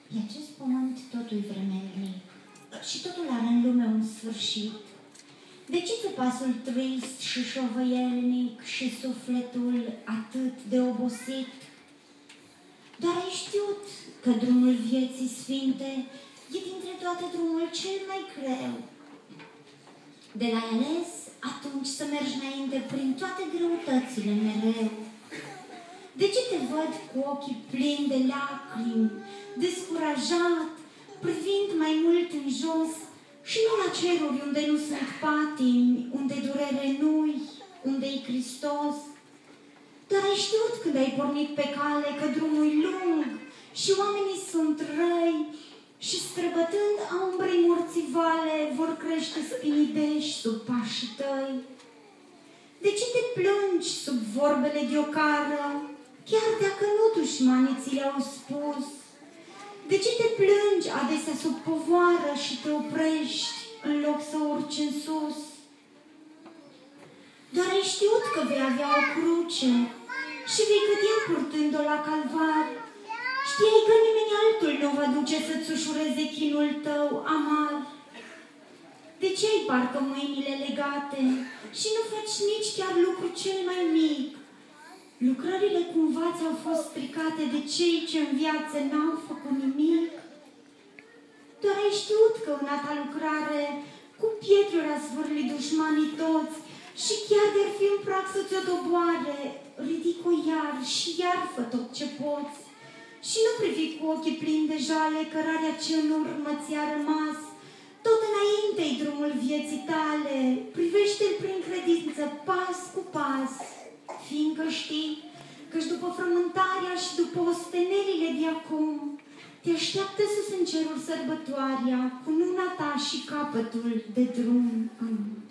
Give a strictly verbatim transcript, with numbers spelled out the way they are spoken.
Pe acest pământ totul vremelnic și totul are în lume un sfârșit. De ce ți pasul trist și șovăielnic și sufletul atât de obosit? Doar ai știut că drumul vieții sfinte e dintre toate drumul cel mai greu. De l-ai ales, atunci să mergi înainte prin toate greutățile mereu. De ce te văd cu ochii plini de lacrimi, descurajat, privind mai mult în jos și nu la ceruri unde nu sunt patimi, unde durere nu-i, unde-i Hristos? Dar ai știut când ai pornit pe cale că drumul-i lung și oamenii sunt răi și străbătând a umbrei morțivale vor crește spinideși sub pașii tăi. De ce te plângi sub vorbele de ocară, chiar dacă nu dușmanii ți le-au spus? De ce te plângi adesea sub povoară și te oprești în loc să urci în sus? Doar ai știut că vei avea o cruce și vei cădea purtând-o la calvar. Știai că nimeni altul nu va duce să-ți ușureze chinul tău amar. De ce ai parcă mâinile legate și nu faci nici chiar lucru cel mai mic? Lucrările cumva ți-au fost stricate de cei ce în viață n-au făcut nimic? Doar ai știut că în a ta lucrare cu pietre răzvârli dușmanii toți și chiar de-ar fi un prag să ți-o doboare, ridic-o iar și iar fă tot ce poți. Și nu privi cu ochii plini de jale cărarea ce în urmă ți-a rămas. Tot înainte-i drumul vieții tale, privește-l prin credință, pas cu pas, fiindcă știi că-și după frământarea și după ostenerile de acum, te așteaptă sus în cerul sărbătoarea, cu luna ta și capătul de drum. Amin.